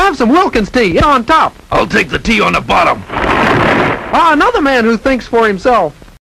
Have some Wilkins tea. It's on top. I'll take the tea on the bottom. Ah, another man who thinks for himself.